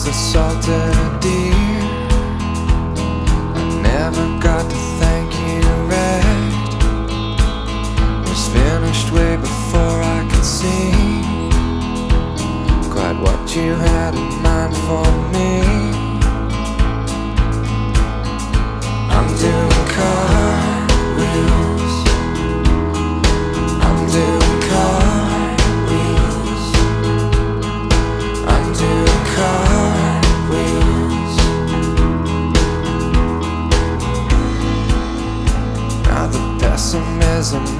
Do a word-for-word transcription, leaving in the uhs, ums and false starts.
the salted deer. I never got to thank you right. Was finished way before I could see quite what you had in mind for me. I'm doing cartwheels. I'm doing cartwheels. I'm doing cartwheels. Now the pessimism